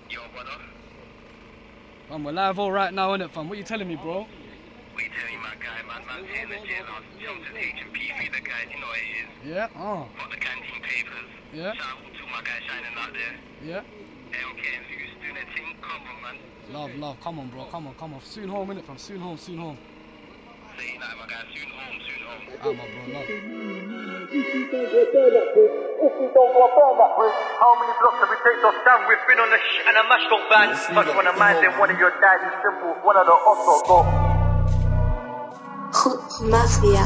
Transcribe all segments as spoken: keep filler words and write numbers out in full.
Yo, brother. Man, we're live all right now, innit, fam? What you telling me, bro? What you telling me, my guy? Man, man's here in the jail. I jumped to H and P for the guys, you know what it is. Yeah, oh. Got the canteen papers. Yeah. Shout out to my guy shining out there. Yeah. L K and Zeus doing their thing. Come on, man. Love, love. Come on, bro. Come on, come on. Soon home, innit, fam? Soon home, soon home. Say that, my guy. Soon home, soon home. Ah, my bro, love. If you don't go burn that bridge, if you don't go burn that bridge, how many blocks have we taken off down? We've been on the sh and a mash got bang. Touch one of mine, then one of your dad's is simple. One of the odds got go. Hood Mafia.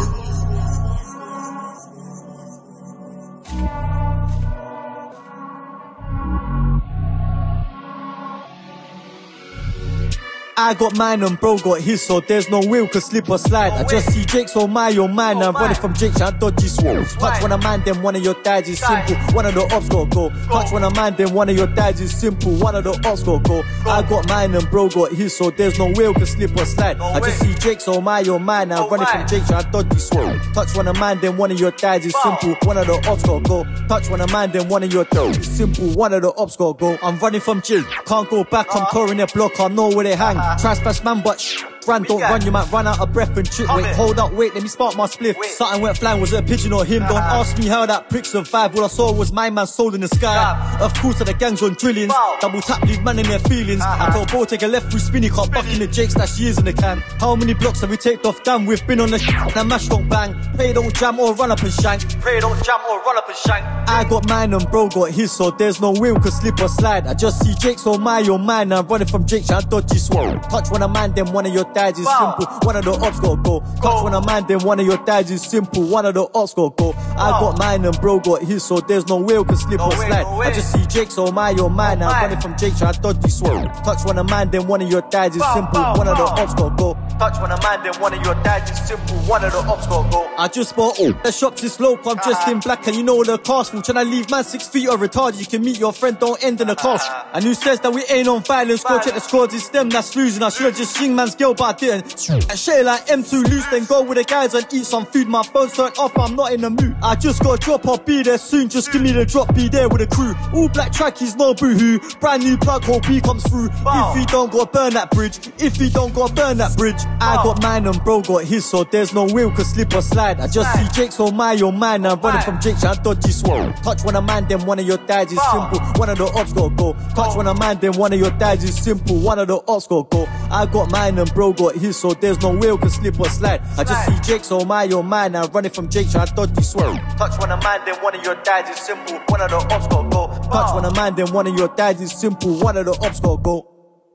I got mine and bro got his, so there's no wheel could slip or slide. I just see Jake's on my own mine, I'm running from Jake, and dodgy swole. Touch one of mine, then one of your dads is simple. One of the ops got go. Touch one of mine, then one of your dads is simple. One of the ops got go. I got mine and bro got his, so there's no wheel could slip or slide. I just see Jake's on my own mine, I'm running from Jake, and dodgy swole. Touch one of mine, then one of your dads is simple. One of the ops got go. Touch one of mine, then one of your dads is simple. One of the ops got go. I'm running from Jake, can't go back. I'm touring their block, I know where they hang. Trespass man, but shh, run, don't run, you might run out of breath and trip. Wait, hold up, wait, let me spark my spliff. Something went flying, was it a pigeon or him? Don't ask me how that prick survived. All I saw was my man soul in the sky. Of course, the gang's on drillings. Double tap, leave man in their feelings. I told bro, take a left through spinny, can't buck in the Jakes, that she is in the can. How many blocks have we taken off? Damn, we've been on the sh now mash don't bang. Pray don't jam or run up and shank. Pray don't jam or run up and shank. I got mine and bro got his, so there's no wheel could slip or slide. I just see Jake's on my own mine, I'm running from Jake, and dodgy swole. Touch one of mine, then one of your dads is simple. One of the ops got go. Touch one of mine, then one of your dads is simple. One of the ops got go. I got mine and bro got his, so there's no wheel could slip or slide. I just see Jake's on my own mine, I'm running from Jake, and dodgy swole. Touch one of mine, then one of your dads is simple. One of the ops got go. Touch one of mine, then one of your dads is simple. One of the ops got go. I just bought all the shops is local, I'm dressed in black, and you know the cast full. Tryna leave man six feet or retarded, you can meet your friend, don't end in a cost. And who says that we ain't on violence? Go check the scores, it's them that's losing. I should've just sing man's girl, but I didn't. And shit like M two loose, then go with the guys and eat some food. My phone's turned off, I'm not in the mood. I just got a drop, I'll be there soon. Just give me the drop, be there with the crew. All black trackies, no boohoo. Brand new plug, hope he comes through. If he don't go burn that bridge, if he don't go burn that bridge. I got mine and bro got his, so there's no wheel could slip or slide. I just see Jake's on my own mine, I'm running from Jake, and dodgy swole. Touch one of mine, then one of your dads is simple. One of the ops got go. Touch one of mine, then one of your dads is simple. One of the ops got go. I got mine and bro got his, so there's no wheel could slip or slide. I just see Jake's on my own mine, I'm running from Jake, and dodgy swole. Touch one of mine, then one of your dads is simple. One of the ops got go. Touch one of mine, then one of your dads is simple. One of the ops got go.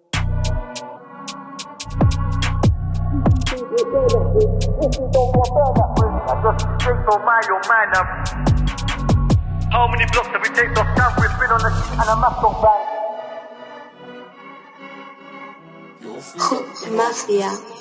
If you don't go burn that bridge, I just see Jake's on my own mine. How many blocks have we taken off down? We've been on the sh and a mash got bang. Hood Mafia.